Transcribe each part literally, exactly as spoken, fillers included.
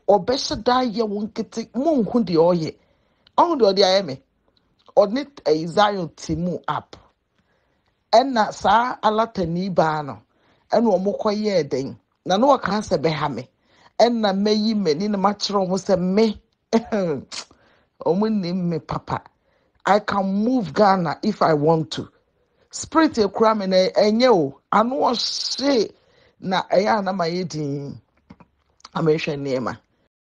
obesha da ye won kete mo hu de oye on de odi ayeme on a Zion Timu app enna sa alatani ba no ena omokoye den na no ka se be ha me enna meyi meni na machiro mo se me omunim me papa I can move Ghana if I want to spirit e kura me na enye o anu o se na eya na mayedin amehwe nema.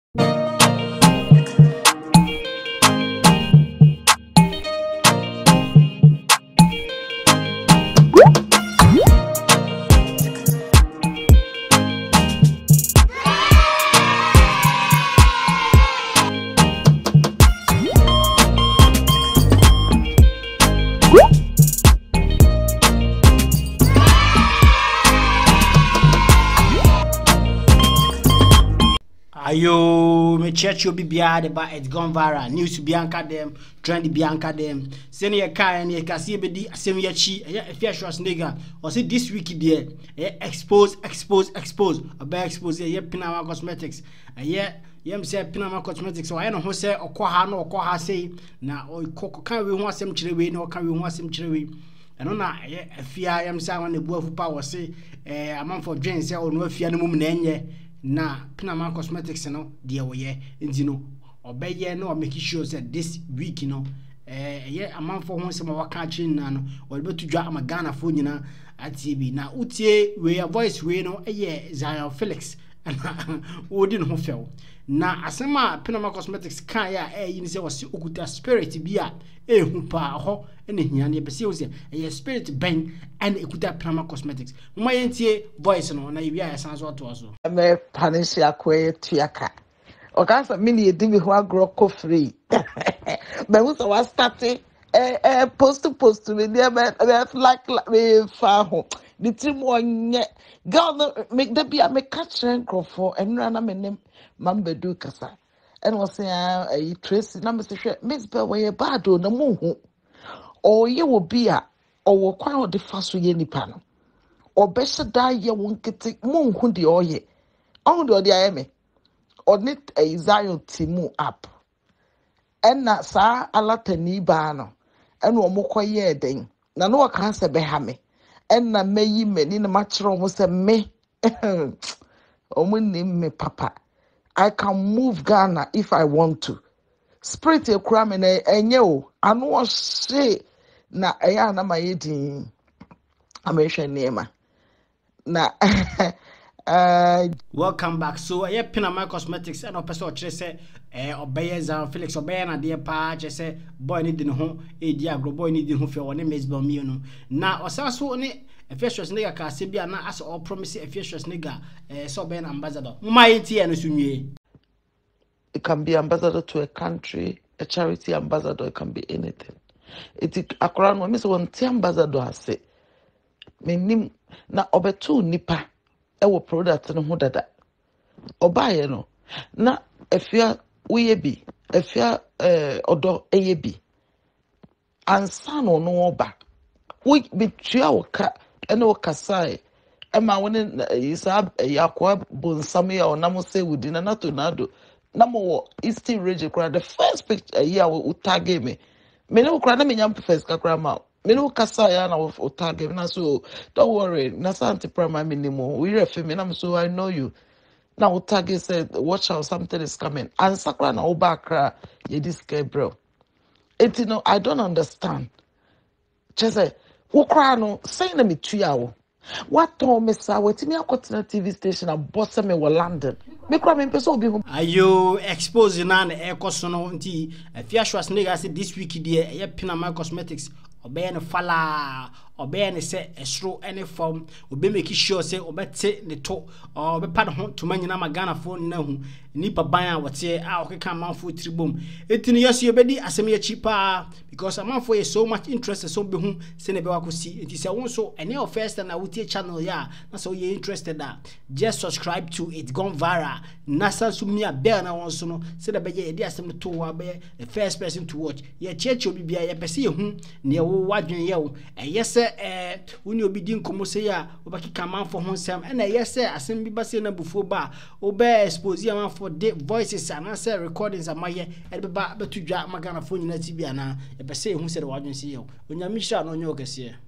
Ayo, me church you be behind about it's gone viral. News to Bianca them, trendy Bianca them. Send your car and you can see be same your chi. Yeah, if you're sure nigga, or say this week there, yeah, expose, expose, expose. A bad expose, yeah, Pinama Cosmetics. Yeah, yeah, me say Pinama Cosmetics. So I know who say or call her no or call her say now or can we want some chile no can we want some chile. And on that, yeah, if I am saying the boy for power say, eh, a man for Jane say or no if you are no moment na Pinama Cosmetics no dear we nti no obeye no make sure that this week you know eh yeah amanfo ho se ma waka chin na no o be to dwa amagana fo nyina atibi na utie we voice we no eh Zion Felix na wodi no ho fel na asema Pinama Cosmetics kan ya eh yin se wose okuta spirit bia ehu pa ho ene hia ne be se wose eh spirit ben and ekuta Pinama Cosmetics mma yentie voice no na yibia ya san so to so me panish akwe tuaka oka sa mini edimi ho agro ko free me who so was starting eh eh post to post me there me like me fa ho the team wonye girl make the bia me catch for enra na me nem mambedu kasa and was say eh Tracy na me say Miss Bell we bad o na mu hu o ye wo bia o wo kwan o de fa so ye nipa no obesha da ye won kete mo hu de oye on de odi ayeme on a Zion Timu app enna sa alatani ba no ena omokoye den na no ka se be ha me enna meyi meni na machiro mo se me omunim me papa I can move Ghana if I want to spirit e kura me na enye o anu o se na eya na mayedin amehwe nema na uh welcome back. So yeah, Pinama Cosmetics and person or say eh obey Zion Felix obey na de pa che say boy need no ho e di agro boy need no fe woni Miss Bell me no na osaso ne Efesios nigga ka se bia na as all promise Efesios nigga eh so be an ambassador mma yenti e no sunwie. It can be ambassador to a country, a charity ambassador, it can be anything. It akora no me so won ti ambassador ase menim na obetu nipa ewo product no ho dada obaye no na efia uye bi efia eh odo eye bi ansa no no oba we bitua woka ene wokasai ema woni isa yakwa bonsam ya onam se wudi na na tonado na mo eastern region kra the first picture here we tag me me no kra na me nyam first kakra ma me no kasa ya na we tag me na so don't worry na santi prime minimum we refer me na so I know you now tag said watch out something is coming and sakra na obakra ye this bro it you know I don't understand just say wo kra no say na me tua wo what told me sir wetimi akotena T V station abose me wo London me kra me person obi home ayo expose na na ekoso no nti afia shwas nigga say this week there ye Pinama Cosmetics obey no fala obey no say esro any form obe make sure say obete ne to obe pad ho to manyina magana phone na hu nipa ban a wote a okeka manfo tribom etini yeso obedi asem ye cheaper because amanfo is so much interested so be hu say ne be wakosi enti say won so any of first na wotie channel ya na so you interested that just subscribe to it gone viral nasa sumia bell na won so no say da be ye di asem to wa be the first person to watch ye church obi bia ye pese ye hu ne wo wadwen ye wo e yes sɛ eh woni obi di nkomo sɛ ya obakika manfo ho nsɛm ɛna ɛyɛ sɛ asɛm bi ba sɛ na bufuo ba obɛ expose ya manfo de voices ana sɛ recordings amayɛ ɛde ba betu dwa magana fo nyina ti bia na ɛbɛ sɛ ehu sɛ de wadwen sɛ yɛ onyame hyira no onye okɛseɛ